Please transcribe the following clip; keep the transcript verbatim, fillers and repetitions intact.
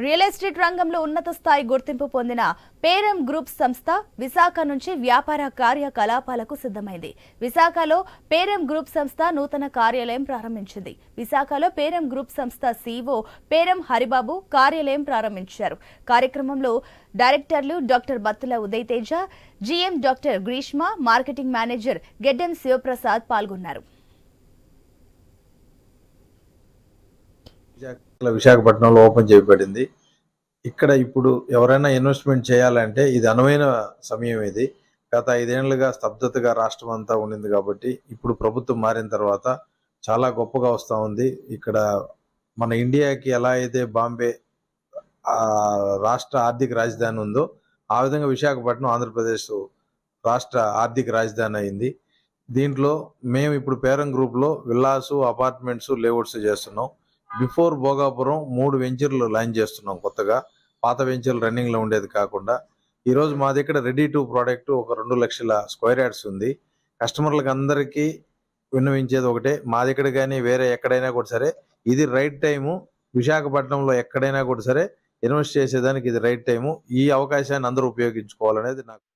Real estate రంగంలో ఉన్నత స్థాయి గుర్తింపు పొందిన పేరం గ్రూప్ సంస్థ విశాఖ నుంచి వ్యాపార కార్యకలాపాలకు సిద్ధమైంది. విశాఖలో పేరం గ్రూప్ సంస్థ నూతన కార్యాలయం ప్రారంభించింది. విశాఖలో పేరం గ్రూప్ సంస్థ సీఈఓ పేరం హరిబాబు కార్యాలయం ప్రారంభించారు. కార్యక్రమంలో డైరెక్టర్లు doctor Battula Uday Teja, GM doctor Greeshma, marketing manager Geddam Sivaprasad పాల్గొన్నారు. విశాఖపట్నంలో ఓపెన్ చేయబడింది. ఇక్కడ ఇప్పుడు ఎవరైనా ఇన్వెస్ట్మెంట్ చేయాలంటే ఇది అనువైన సమయం. ఇది గత ఐదేళ్లుగా స్తబ్దతగా రాష్ట్రం అంతా ఉండింది కాబట్టి ఇప్పుడు ప్రభుత్వం మారిన తర్వాత చాలా గొప్పగా వస్తూ ఉంది. ఇక్కడ మన ఇండియాకి ఎలా అయితే బాంబే రాష్ట్ర ఆర్థిక రాజధాని ఉందో ఆ విధంగా విశాఖపట్నం ఆంధ్రప్రదేశ్ రాష్ట్ర ఆర్థిక రాజధాని అయింది. దీంట్లో మేము ఇప్పుడు పేరం గ్రూప్లో విల్లాసు, అపార్ట్మెంట్స్, లేఅవుట్స్ చేస్తున్నాం. బిఫోర్ భోగాపురం మూడు వెంచర్లు లాంచ్ చేస్తున్నాం కొత్తగా. పాత వెంచర్లు రన్నింగ్లో ఉండేది కాకుండా ఈరోజు మా దగ్గర రెడీ టు ప్రోడక్ట్ ఒక రెండు లక్షల స్క్వేర్ యార్డ్స్ ఉంది. కస్టమర్లకు అందరికీ విన్నవించేది ఒకటే, మా దగ్గర కానీ వేరే ఎక్కడైనా కూడా సరే ఇది రైట్ టైము. విశాఖపట్నంలో ఎక్కడైనా కూడా సరే ఇన్వెస్ట్ చేసేదానికి ఇది రైట్ టైము. ఈ అవకాశాన్ని అందరూ ఉపయోగించుకోవాలనేది నాకు